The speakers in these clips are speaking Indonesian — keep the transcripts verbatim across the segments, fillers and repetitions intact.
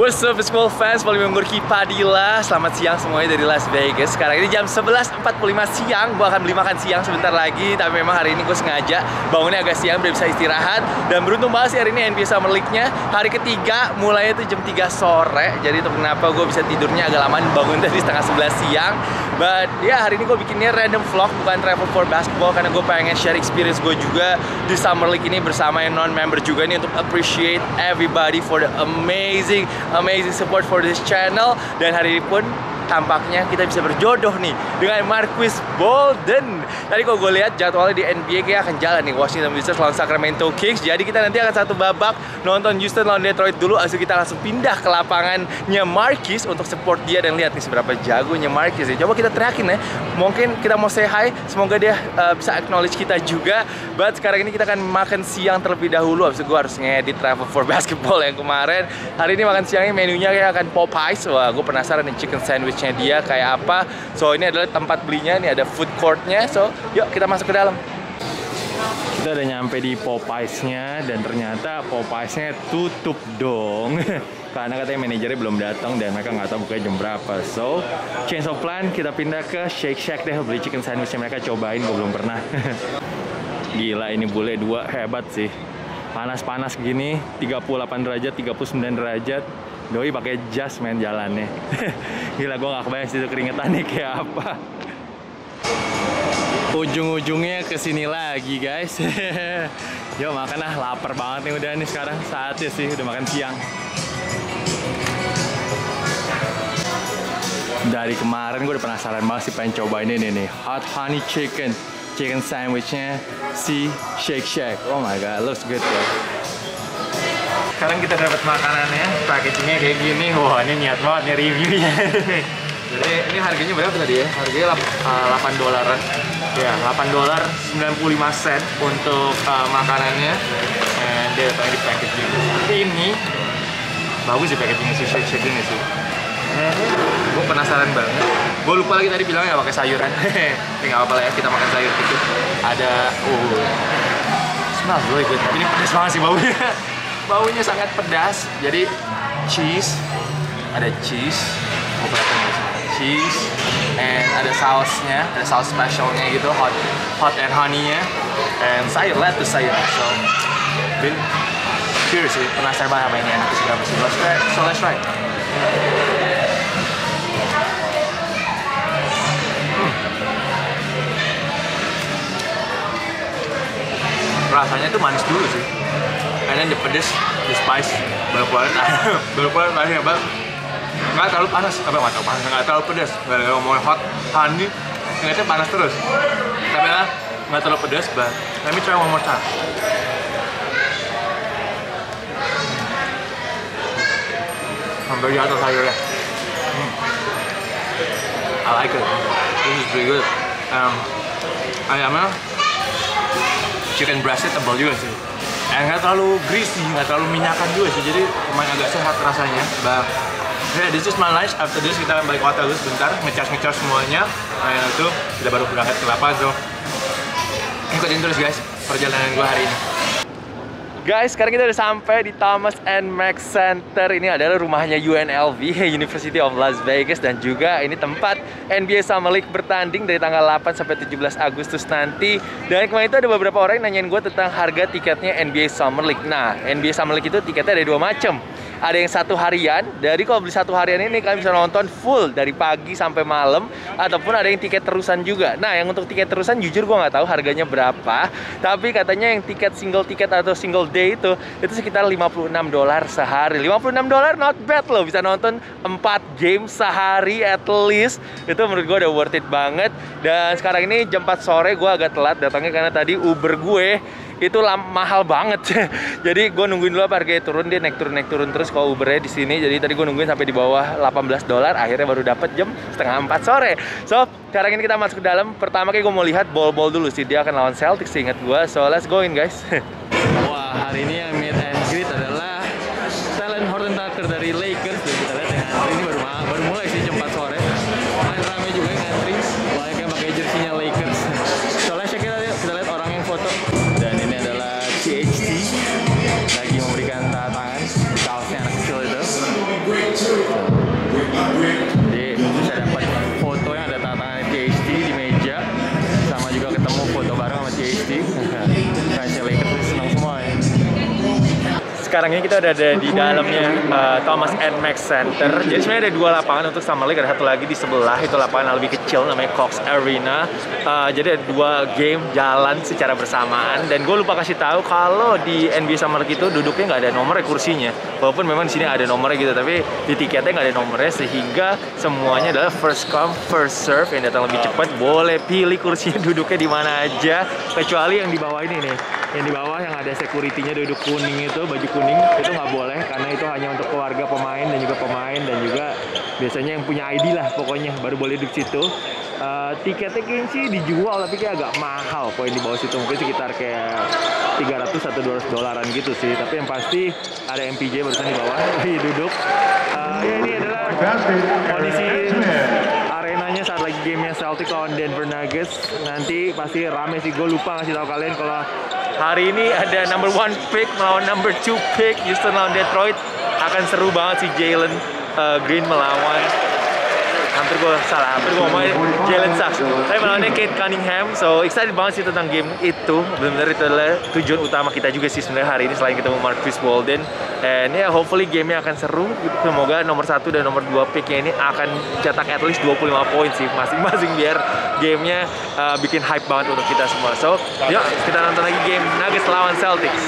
What's up basketball fans, Paling Member Kipadila. Selamat siang semuanya dari Las Vegas. Sekarang ini jam sebelas empat puluh lima siang. Gue akan beli makan siang sebentar lagi. Tapi memang hari ini gue sengaja bangunnya agak siang biar bisa istirahat. Dan beruntung banget sih hari ini N B A Summer League-nya hari ketiga, mulainya itu jam tiga sore. Jadi itu kenapa gue bisa tidurnya agak lama, bangun tadi setengah sebelas siang. But ya hari ini gue bikinnya random vlog, bukan travel for basketball, karena gue pengen share experience gue juga di Summer League ini bersama yang non-member juga nih, untuk appreciate everybody for the amazing amazing support for this channel. Dan hari ini pun tampaknya kita bisa berjodoh nih dengan Marquise Bolden. Tadi kalau gue lihat jadwalnya di N B A kayak akan jalan nih, Washington Wizards lawan Sacramento Kings. Jadi kita nanti akan satu babak nonton Houston lawan Detroit dulu, habis itu kita langsung pindah ke lapangannya Marquise untuk support dia dan lihat nih seberapa jagonya Marquise ya. Coba kita teriakin ya, mungkin kita mau say hi, semoga dia uh, bisa acknowledge kita juga. But sekarang ini kita akan makan siang terlebih dahulu, habis itu gue harus ngedit travel for basketball yang kemarin. Hari ini makan siangnya menunya kayak akan Popeyes. Wah, gue penasaran nih chicken sandwich dia kayak apa. So ini adalah tempat belinya, ini ada food courtnya. So yuk kita masuk ke dalam. Kita udah nyampe di Popeyes-nya dan ternyata Popeyes-nya tutup dong. Karena katanya manajernya belum datang dan mereka nggak tahu bukanya jam berapa. So change of plan, kita pindah ke Shake Shack deh, beli chicken sandwichnya mereka, cobain, gue belum pernah. Gila, ini bule dua hebat sih. Panas-panas gini, tiga puluh delapan derajat, tiga puluh sembilan derajat. Doi pakai jas main jalannya. Gila, gue gak kebayang situ keringetannya kayak apa. Ujung-ujungnya kesini lagi guys. Yuk makan lah, lapar banget nih udah nih sekarang. Saatnya sih udah makan siang. Dari kemarin gue udah penasaran banget sih, pengen cobain ini nih, hot honey chicken chicken sandwichnya si Shake Shack. Oh my god, looks good ya. Sekarang kita dapat makanannya, packagingnya kayak gini. Wah, ini niat banget nih reviewnya. Jadi ini harganya berapa tadi ya? Harganya delapan dolaran. Ya, delapan dolar sembilan puluh lima sen untuk uh, makanannya. Dan dia datangnya di packaging seperti ini. Bagus sih packagingnya si Shake Shack ini sih. Gue penasaran banget. Gue lupa lagi tadi bilangnya nggak pakai sayuran. Tapi nggak apa-apa lah ya, kita makan sayur dikit. Ada, oh, smells really good. Tapi ini pedas banget sih baunya. Baunya sangat pedas. Jadi cheese, ada cheese, oh, cheese, and ada sausnya, ada saus specialnya gitu, hot, hot and honey-nya, and sayur, lettuce sayur. So, been curious sih, penasaran banget sama ini enak sih. Let's try, so let's try. Hmm. Rasanya tuh manis dulu sih. And then the pedas, the spice, balik-balik, balik-balik banyak banget. Nggak terlalu panas, apa nggak terlalu panas, nggak terlalu pedas. Nggak ada ngomongin hot, honey, ternyata panas terus. Tapi lah, nggak terlalu pedas, but let me try one more time. Hampir jatuh sayurnya. Hmm. I like it. This is pretty good. Um, ayamnya chicken breastnya tebal juga sih. Eh, nggak terlalu greasy, nggak terlalu minyakan juga sih, jadi lumayan agak sehat rasanya. But yeah, this is my lunch. After this kita akan balik ke hotel dulu sebentar, ngecas-ngecas semuanya. Nah itu kita baru berangkat ke lapangan, so ikutin terus guys perjalanan gue hari ini. Guys, sekarang kita udah sampai di Thomas and Mack Center. Ini adalah rumahnya U N L V, University of Las Vegas, dan juga ini tempat N B A Summer League bertanding dari tanggal delapan sampai tujuh belas Agustus nanti. Dan kemarin itu ada beberapa orang yang nanyain gue tentang harga tiketnya N B A Summer League. Nah, N B A Summer League itu tiketnya ada dua macam. Ada yang satu harian, dari kalau beli satu harian ini kalian bisa nonton full dari pagi sampai malam, ataupun ada yang tiket terusan juga. Nah, yang untuk tiket terusan jujur gue nggak tahu harganya berapa, tapi katanya yang tiket single tiket atau single day itu itu sekitar lima puluh enam dolar sehari. lima puluh enam dolar not bad loh, bisa nonton empat game sehari at least. Itu menurut gue udah worth it banget. Dan sekarang ini jam empat sore, gue agak telat datangnya karena tadi Uber gue itu mahal banget. Jadi gue nungguin dulu apa harganya turun, dia naik turun naik turun terus kalau Ubernya di sini. Jadi tadi gue nungguin sampai di bawah delapan belas dolar, akhirnya baru dapat jam setengah empat sore. So sekarang ini kita masuk ke dalam. Pertama kayak gue mau lihat ball-ball dulu sih, dia akan lawan Celtics ingat gue. So let's go in guys. Wah, hari ini yang meet and greet adalah Talen Horton-Tucker dari Lakers. Dan kita lihat yang antri ini baru, baru mulai sih jam empat sore. Main rame juga yang antri, banyak yang pakai jersinya Lakers. So let's check it out, kita lihat orang yang foto. Dan ini adalah T H T lagi memberikan tanda tangan, kaosnya anak kecil itu. foto bareng sama J H D. Fansnya Lakers senang semua ya. Sekarang ini kita udah ada di dalamnya uh, Thomas and Mack Center. Jadi sebenarnya ada dua lapangan untuk Summer League, ada satu lagi di sebelah, itu lapangan yang lebih kecil namanya Cox Arena. Uh, jadi ada dua game jalan secara bersamaan. Dan gue lupa kasih tahu kalau di N B A Summer League itu duduknya nggak ada nomornya kursinya. Walaupun memang di sini ada nomornya gitu, tapi di tiketnya nggak ada nomornya, sehingga semuanya adalah first come first serve. Yang datang lebih cepat boleh pilih kursinya duduknya di mana aja, kecuali yang di bawah ini nih. Yang di bawah yang ada security-nya duduk kuning itu, baju kuning, itu nggak boleh karena itu hanya untuk keluarga pemain dan juga pemain dan juga biasanya yang punya I D lah pokoknya baru boleh duduk situ. Uh, tiketnya kayaknya sih dijual tapi kayak agak mahal poin di bawah situ, mungkin sekitar kayak tiga ratus atau dua ratus dolaran gitu sih. Tapi yang pasti ada M P J barusan di bawah lagi duduk. Uh, ya ini adalah kondisi arenanya saat lagi gamenya Celtic lawan Denver Nuggets. Nanti pasti rame sih, gue lupa ngasih tahu kalian kalau hari ini ada number one pick melawan number two pick, Houston lawan Detroit. Akan seru banget sih. Jalen uh, Green melawan, hampir gue salah, hampir gue ngomongin Jalen Suggs, tapi melawannya Kate Cunningham. So excited banget sih tentang game itu. Benar-benar itu adalah tujuan utama kita juga sih sebenarnya hari ini selain ketemu Marquise Bolden. And ya yeah, hopefully gamenya akan seru. Semoga nomor satu dan nomor dua picknya ini akan cetak at least dua puluh lima poin sih masing-masing biar gamenya uh, bikin hype banget untuk kita semua. So yuk kita nonton lagi game Nuggets lawan Celtics.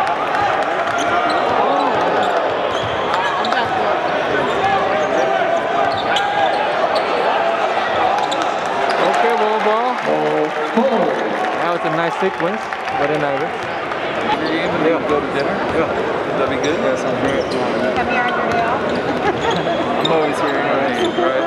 That was a nice sequence, very nice. After your game, and yeah. Go to dinner? Yeah. Would that be good? Yeah, sounds great. Come here on your day off? I'm always here anyway, right?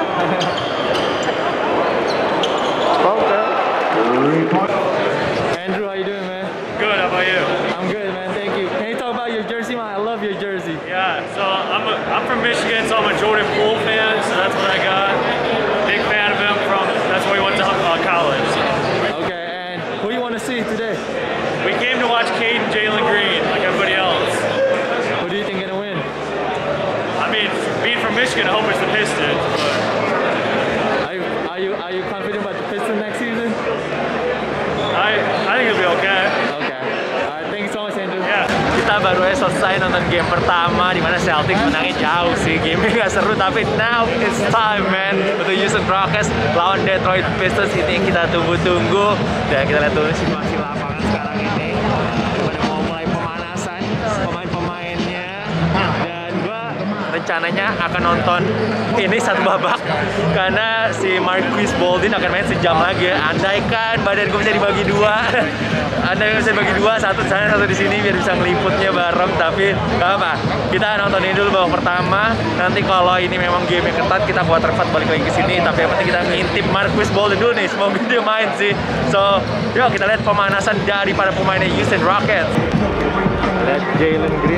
Okay. Andrew, how you doing, man? Good, how about you? I'm good, man, thank you. Can you talk about your jersey, man? I love your jersey. Yeah, so I'm, a, I'm from Michigan, so I'm a Jordan Poole fan, so that's what I got. Big fan of him from, that's where he went to uh, college. So. See today? We came to watch Cade and Jalen Green like everybody else. Who do you think is gonna win? I mean, being from Michigan, I hope it's the Pistons. But... Are you are you are you confident about the Pistons next season? I I think it'll be okay. Okay. Alright, thank you so much, Andrew. Yeah. Kita baru aja selesai nonton game pertama di mana Celtics menangnya jauh sih. Game-nya nggak seru, tapi now it's time, man. Untuk Houston Rockets lawan Detroit Pistons, ini yang kita tunggu-tunggu. Dan kita lihat dulu situasi lapangan sekarang ini. Pada mau mulai pemanasan pemain-pemainnya. Dan gua rencananya akan nonton ini satu babak karena si Marquise Bolden akan main sejam lagi. Andaikan badan gue bisa dibagi dua, andaikan bisa dibagi dua, satu di sana satu di sini biar bisa ngeliputnya bareng. Tapi gak apa, kita nontonin dulu babak pertama. Nanti kalau ini memang game yang ketat, kita quarter five balik lagi ke sini. Tapi yang penting kita ngintip Marquise Bolden dulu nih, semoga dia main sih. So, yuk kita lihat pemanasan daripada pemainnya Houston Rockets. Lihat Jalen Green.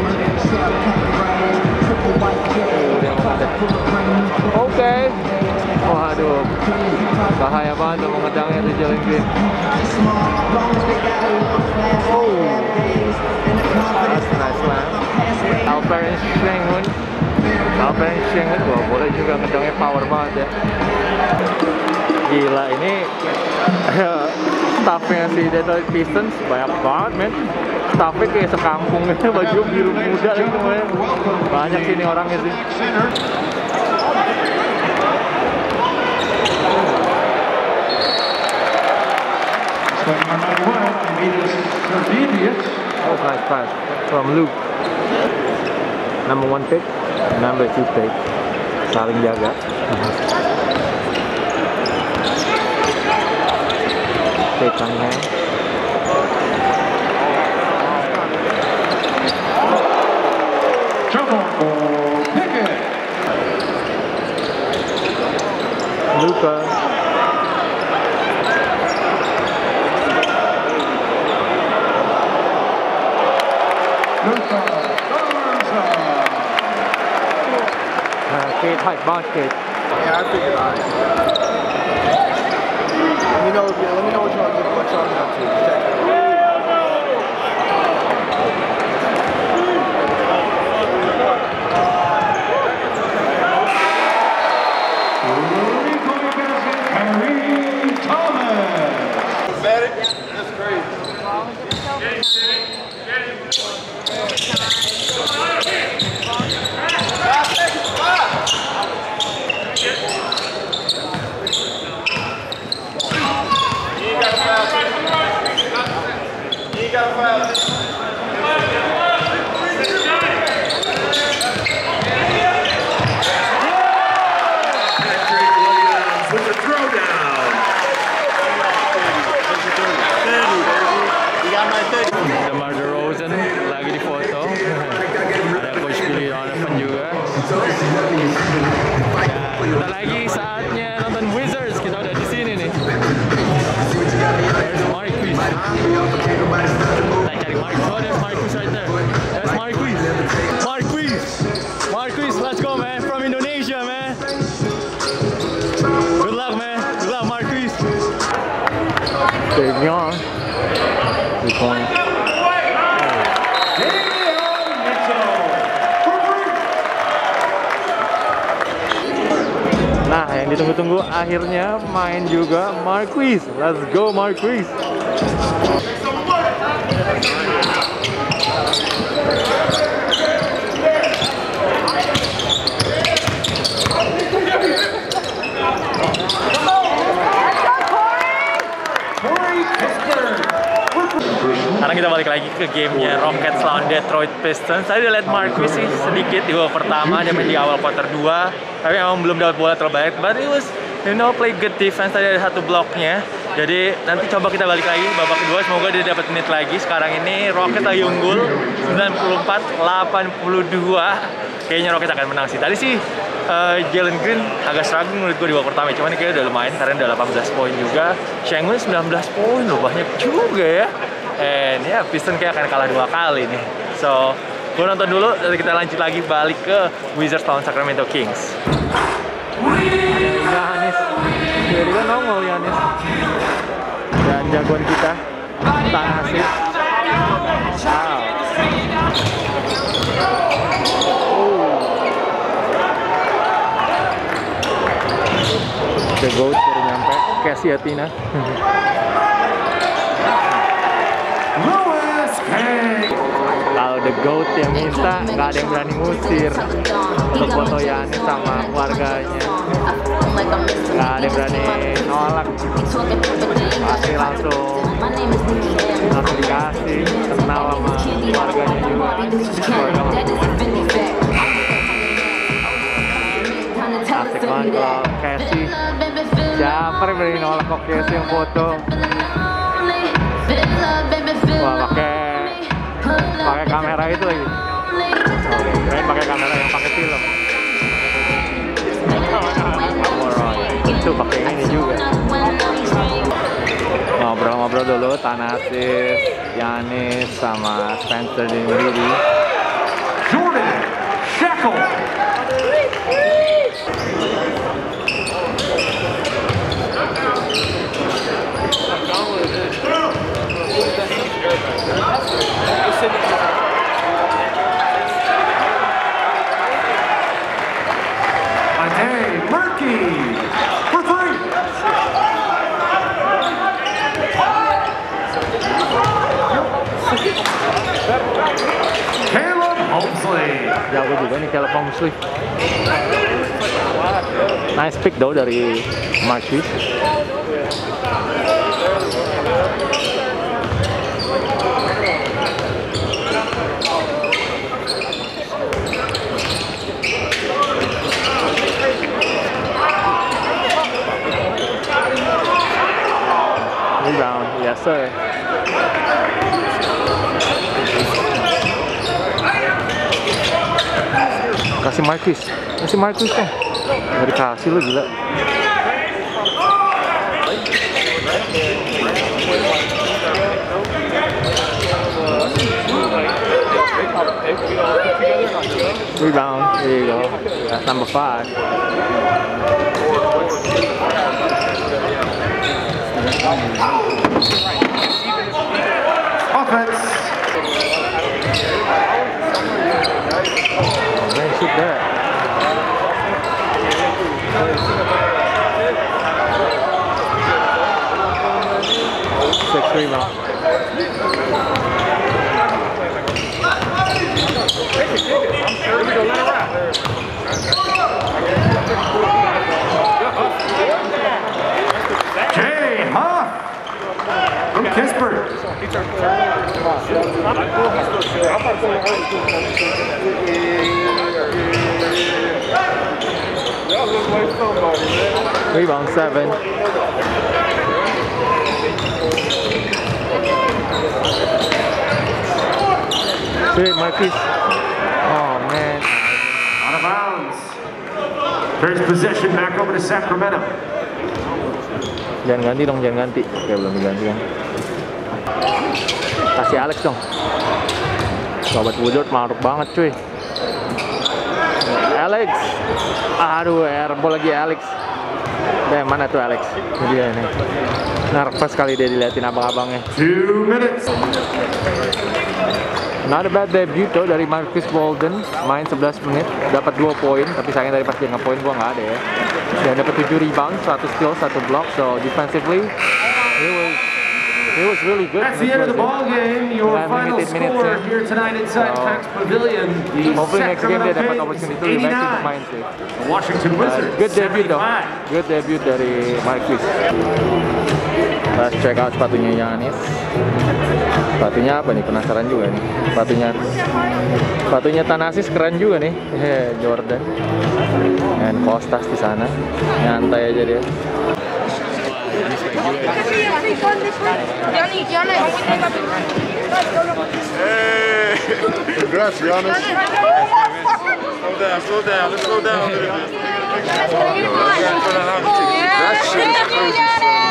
Oke, okay. Waduh, bahaya banget tuh mengedangnya di Jalen Green. Oh, that's nice man. Alperen Sengun, Alperen Sengun, wah boleh juga ngedangnya power banget ya. Gila ini staffnya si Detroit Pistons banyak banget men. Staffnya kayak sekampung gitu, baju biru muda lagi semuanya. Banyak sih ini orangnya sih. Oh, nice pass from Luke. Number one pick, number two pick. Saling jaga. Kate Cunningham. Luka. Kate, hype boss Kate. Yeah, I figured I. Let me know if you, let me know what y'all what y'all got to. Check. Harry Thomas. DeMar DeRozan lagi di foto. Ada Coach Billy Donovan juga. Dan kita lagi saatnya nonton Wizards. Kita udah di sini nih. There's Marquise. Kita cari Marquise. Oh, there's Marquise right there. There's Marquise. Marquise. Marquise, let's go, man. From Indonesia, man. Good luck, man. Good luck, Marquise. Taking on. Good point. Nah, yang ditunggu-tunggu akhirnya main juga Marquise. Let's go Marquise. Sekarang kita balik lagi ke gamenya Rockets lawan Detroit Pistons. Tadi udah lihat Marquise sih sedikit di babak pertama, dia main di awal quarter dua, tapi memang belum dapat bola terlalu banyak. But it was, you know, play good defense. Tadi ada satu bloknya. Jadi nanti coba kita balik lagi babak kedua, semoga dia dapat menit lagi. Sekarang ini Rockets lagi unggul sembilan puluh empat delapan puluh dua. Kayaknya Rockets akan menang sih. Tadi sih uh, Jalen Green agak struggling menurut gue di babak pertama, cuman kayaknya udah lumayan karena udah delapan belas poin juga. Sengun sembilan belas poin loh, banyak juga ya. And ya, yeah, Pistons kayak akan kalah dua kali nih. So, gue nonton dulu, nanti kita lanjut lagi balik ke Wizards lawan Sacramento Kings. Giannis, tiba-tiba nongol Giannis. Dan jagoan kita, Tanasif. Wow. Oh. The GOAT baru nyampe, Casey Atina. Kalau The GOAT yang minta, nggak ada yang berani ngusir untuk foto Giannis sama keluarganya. Nggak ada yang berani nolak. Pasti langsung langsung dikasih, kenal sama keluarganya juga. Keluarga asik banget kalau Casey. Siapa yang berani nolak kok Casey yang foto? Wah, pakai pakai kamera itu lagi. Oh, keren pakai kamera yang pakai film. Itu pakai ini juga. Ngobrol-ngobrol dulu Tanasif, Giannis sama Spencer Dinwiddie. Jordan Shackle. Ante Murky for three. Caleb Mosley. Jago juga nih Caleb Mosley. Nice pick though dari Marquise. Rebound, yes sir. Kasih Marquise, kasih Marquise dong. Nggak dikasih lo, gila. Rebound, there you go. That's number five. Offense. Oh, man, shoot that. Six rebound. Jay Huff from Kingsburg. Rebound seven. Sweet, Marquis. Oh man. Out of bounds. Turns possession back over to Sacramento. Jangan ganti dong, jangan ganti. Oke, belum diganti kan. Kasih Alex dong. Sobat Woodward maruk banget cuy. Alex. Aduh, airball lagi Alex. Deh, mana tuh Alex? Ini dia nih. Nervous kali dia diliatin abang-abangnya. Two minutes. Not a bad debut tuh dari Marquis Bolden. Main sebelas menit, dapat dua poin. Tapi sayang dari pas dia nge-point gua nggak ada ya. Dan dapat tujuh rebound, satu steal, satu block. So defensively, he was he was really good. That's the end of the ball game. Your Dan final limited minutes score ya. here tonight inside So, Pax Pavilion. The Hopefully next game dia dapat Sacramento opportunity Kings lebih baik untuk eighty-nine. main sih. The Washington Uh, Wizards good debut dong. seventy-five. Good debut dari Marquis. Let's check out sepatunya Giannis. Sepatunya apa nih? Penasaran juga nih. Sepatunya sepatunya Thanasis keren juga nih. Hehe, Jordan. Dan Kostas di sana. Nyantai aja dia. Johnny, Johnny, Congrats, Giannis. slow down, slow down, let's slow down a little bit. That shit is crazy,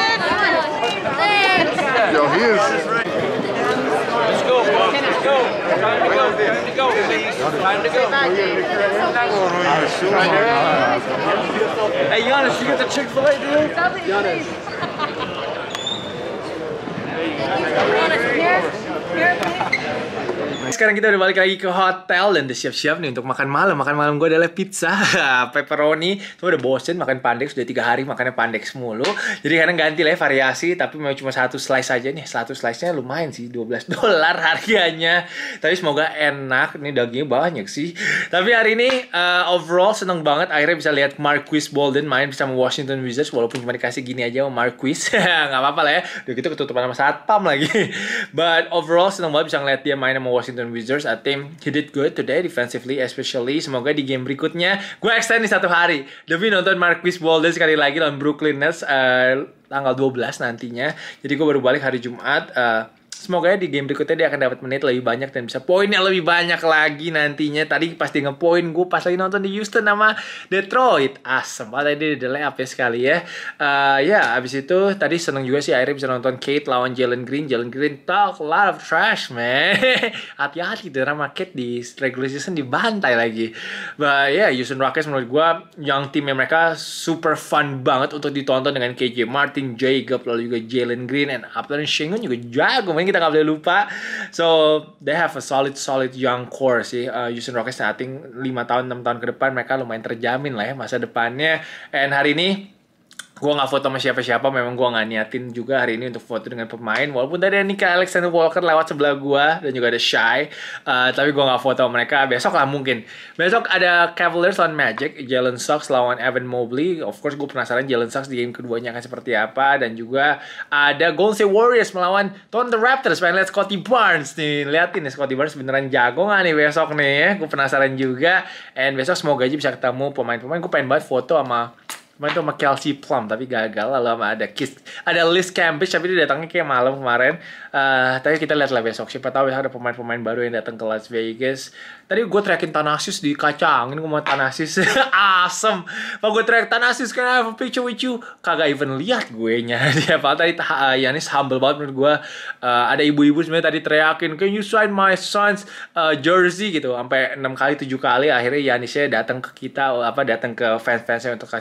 son. Yo, he is. Let's go, Bob. Let's go. Time to go. Time to go, please. Time to go. Hey, Giannis, you get the Chick-fil-A deal? Giannis. Sekarang kita udah balik lagi ke hotel dan udah siap-siap nih untuk makan malam. Makan malam gue adalah pizza, pepperoni. Tuh udah bosen makan pandek, sudah tiga hari makannya pandek mulu. Jadi kadang ganti lah ya, variasi, tapi memang cuma satu slice aja nih. Satu slice-nya lumayan sih, dua belas dolar harganya. Tapi semoga enak, ini dagingnya banyak sih. Tapi hari ini uh, overall seneng banget akhirnya bisa lihat Marquis Bolden main bersama Washington Wizards, walaupun cuma dikasih gini aja sama Marquis. Nggak apa-apa lah ya, udah gitu ketutupan sama satpam lagi. But overall seneng banget bisa ngeliat dia main sama Washington Wizards. I think he did good today defensively especially. Semoga di game berikutnya gue extend di satu hari demi nonton Marquis Bolden sekali lagi lawan Brooklyn Nets uh, tanggal dua belas nantinya. Jadi gue baru balik hari Jumat. uh, Semoga ya di game berikutnya dia akan dapat menit lebih banyak dan bisa poinnya lebih banyak lagi nantinya. Tadi pas dia nge-point gue pas lagi nonton di Houston sama Detroit. Asem banget tadi dia layup ya sekali ya. Uh, ya abis itu tadi seneng juga sih akhirnya bisa nonton Kate lawan Jalen Green. Jalen Green talk a lot of trash man. Hati-hati deh sama Kate di regular season dibantai lagi. But ya yeah, Houston Rockets menurut gue yang timnya mereka super fun banget untuk ditonton dengan K J Martin, Jacob, lalu juga Jalen Green, and Upton Sengun juga jago main, kita nggak boleh lupa. So they have a solid solid young core sih. uh, Houston Rockets I think lima tahun enam tahun ke depan mereka lumayan terjamin lah ya masa depannya. And hari ini gue gak foto sama siapa-siapa, memang gue gak niatin juga hari ini untuk foto dengan pemain. Walaupun tadi ada Nika Alexander Walker lewat sebelah gue, dan juga ada Shai, uh, tapi gue gak foto sama mereka. Besok lah mungkin. Besok ada Cavaliers lawan Magic, Jalen Suggs lawan Evan Mobley. Of course gue penasaran Jalen Suggs di game keduanya akan seperti apa. Dan juga ada Golden State Warriors melawan Toronto Raptors. Pengen lihat Scottie Barnes nih. Liatin nih Scottie Barnes beneran jago gak nih besok nih ya. Gue penasaran juga. And besok semoga aja bisa ketemu pemain-pemain. Gue pengen banget foto sama Kemarin tuh sama Kelsey Plum, tapi gagal. Lalu sama ada Kiss, ada Liz Cambridge, tapi dia datangnya kayak malam kemarin. Uh, tapi kita lihat lah besok. Siapa tahu ada pemain-pemain baru yang datang ke Las Vegas. Tadi gue teriakin Thanasis di kacangin, gue mau Thanasis. Asem. Pak gue teriak Thanasis, can I have a picture with you? Kagak even lihat gue nya. Dia apa tadi uh, Giannis humble banget menurut gue. Uh, ada ibu-ibu sebenarnya tadi teriakin, can you sign my son's uh, jersey gitu. Sampai enam kali tujuh kali akhirnya Giannisnya datang ke kita, apa datang ke fans-fansnya untuk kasih tata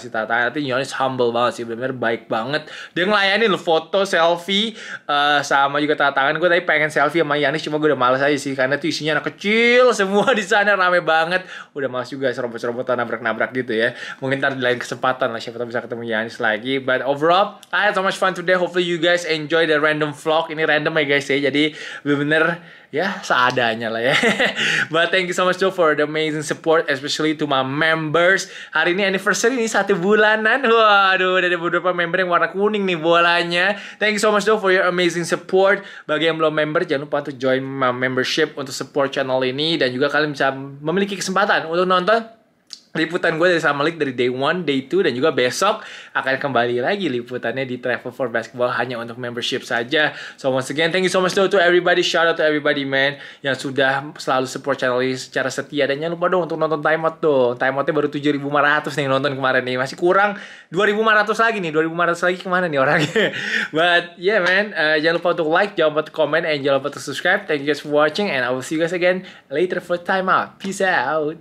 perhatiin Giannis humble banget sih, bener-bener baik banget. Dia ngelayanin lo foto, selfie, uh, sama juga tanda tangan. Gue tadi pengen selfie sama Giannis, cuma gue udah males aja sih karena tuh isinya anak kecil semua di sana, rame banget. Udah males juga serobot-serobotan, nabrak-nabrak gitu ya. Mungkin ntar di lain kesempatan lah, siapa tahu bisa ketemu Giannis lagi. But overall, I had so much fun today. Hopefully you guys enjoy the random vlog. Ini random ya guys ya, jadi bener-bener ya seadanya lah ya. But thank you so much though for the amazing support, especially to my members. Hari ini anniversary ini satu bulanan. Waduh, ada beberapa member yang warna kuning nih bolanya. Thank you so much though for your amazing support. Bagi yang belum member, jangan lupa untuk join my membership untuk support channel ini, dan juga kalian bisa memiliki kesempatan untuk nonton liputan gue dari Summer League dari day one, day two, dan juga besok akan kembali lagi liputannya di Travel for Basketball hanya untuk membership saja. So once again, thank you so much to everybody, shout out to everybody man yang sudah selalu support channel ini secara setia. Dan jangan lupa dong untuk nonton timeout tuh. Timeoutnya baru tujuh ribu lima ratus nih nonton kemarin nih, masih kurang dua ribu lima ratus lagi nih, dua ribu lima ratus lagi kemana nih orangnya. But yeah man, uh, jangan lupa untuk like, jangan lupa untuk comment, and jangan lupa untuk subscribe. Thank you guys for watching, and I will see you guys again later for timeout. Peace out.